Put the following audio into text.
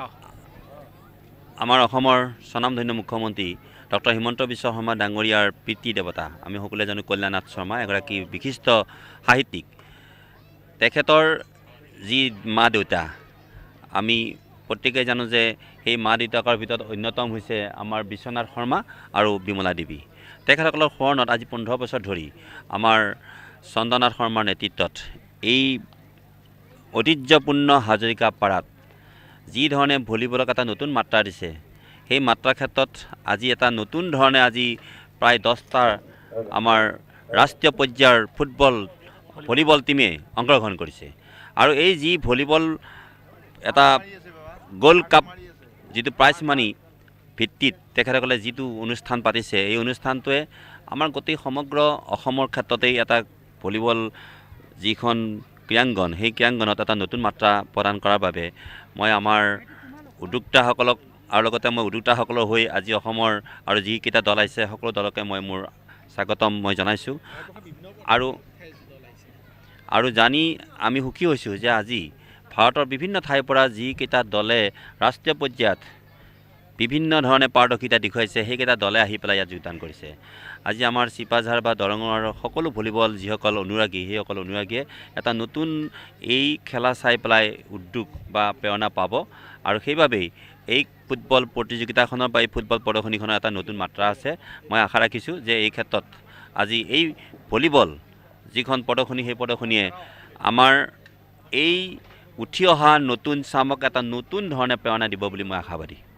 আমাৰ অসমৰ স্বনামধন্য মুখ্যমন্ত্ৰী ডক্টৰ হিমন্ত বিশ্ব শৰ্মা ডাঙৰীয়াৰ পিতৃ দেৱতা আমি সকলোৱে জানো কল্যাণনাথ শৰ্মা এগৰাকী বিশিষ্ট সাহিত্যিক তেখেতৰ যি মা দেউতা আমি প্ৰত্যেকেই জানো যে সেই মা দেউতাকৰ ভিতৰত অন্যতম হৈছে আমাৰ বিশ্বনাথ শৰ্মা আৰু বিমলা দেৱী তেখেতসকলৰ শৰণত আজি 15 বছৰ ধৰি আমাৰ চন্দ্ৰনাথ শৰ্মাৰ নেতৃত্বত এই ঐতিহ্যপূৰ্ণ হাজৰিকা পাৰাত যি ধৰণে ভলীবলক এটা নতুন মাত্ৰা দিছে সেই মাত্ৰাৰ ক্ষেত্ৰত আজি এটা নতুন ধৰণে আজি প্ৰায় 10টা আমাৰ ৰাষ্ট্ৰীয় পৰ্যায়ৰ ভলীবল টিমে অংশগ্ৰহণ কৰিছে আৰু এই যি ভলীবল এটা গোল্ড কাপ যিটো প্ৰাইজ মানি ভিত্তিত তেখেতসকলে যিটো অনুষ্ঠান পাতিছে এই অনুষ্ঠানটোৱে আমাৰ গোটেই সমগ্ৰ অসমৰ ক্ষেত্ৰতেই এটা ভলীবল যিখন ক্ৰীড়াংগন সেই ক্ৰীড়াংগনত এটা নতুন মাত্ৰা প্ৰদান কৰাৰ বাবে মই আমাৰ উদ্যোক্তাসকলক আৰু লগতে মই উদ্যোক্তাসকলৰ হৈ আজি অসমৰ আৰু যিকেইটা দল আহিছে সকলো দলকে মই মোৰ স্বাগতম মই জনাইছোঁ আৰু জানি আমি সুখী হৈছোঁ যে আজি ভাৰতৰ বিভিন্ন ঠাইৰ পৰা যিকেইটা দলে ৰাষ্ট্ৰীয় পৰ্যায়ত বিভিন্ন ধৰণে পাৰদৰ্শিতা দেখুৱাইছে সেইকেইটা দলে আহি পেলাই ইয়াত যোগদান কৰিছে আজি আমাৰ চিপাঝাৰ বা দৰঙৰ সকলো ভলীবল যিসকল অনুৰাগী সেইসকল অনুৰাগীয়ে এটা নতুন এই খেলা চাই পেলাই উদ্যোগ বা প্ৰেৰণা পাব আৰু সেইবাবেই এই ফুটবল প্ৰতিযোগিতাখনৰ বা এই ফুটবল প্ৰদৰ্শনীখনৰ এটা নতুন মাত্ৰা আছে মই আশা ৰাখিছোঁ যে এই ক্ষেত্ৰত আজি এই ভলীবল যিখন প্ৰদৰ্শনী সেই প্ৰদৰ্শনীয়ে আমাৰ এই উঠি অহা নতুন চামক এটা নতুন ধৰণে প্ৰেৰণা দিব বুলি মই আশাবাদী